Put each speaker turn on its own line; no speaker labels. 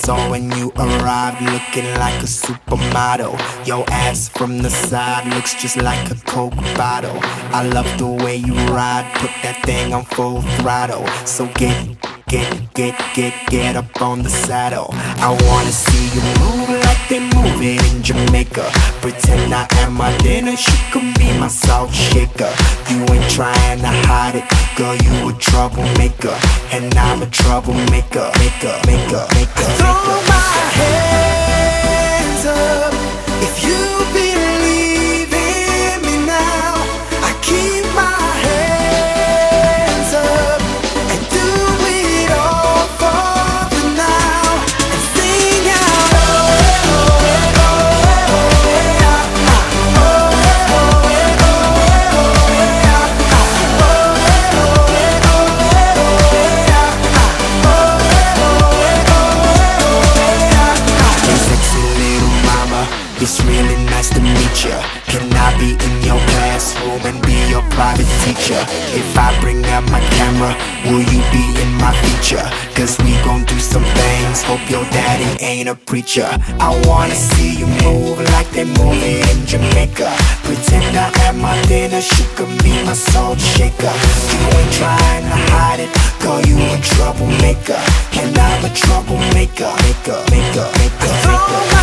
saw when you arrived, looking like a supermodel. Your ass from the side looks just like a Coke bottle. I love the way you ride, put that thing on full throttle. So get up on the saddle. I wanna see you move like they move it in Jamaica. Pretend I am my dinner, she could be my salt shaker. You ain't trying to hide it, girl, you a troublemaker. And I'm a troublemaker, maker. Throw my hands up if you believe in me now. I keep my hands up and do it all for the now. And sing out, oh, oh, oh, it's really nice to meet ya. Can I be in your classroom and be your private teacher? If I bring out my camera, will you be in my feature? Cause we gon' do some things, hope your daddy ain't a preacher. I wanna see you move like they move it in Jamaica. Pretend I am my dinner, she could be my salt shaker. You ain't trying to hide it, girl, you a troublemaker. And I'm a troublemaker, maker.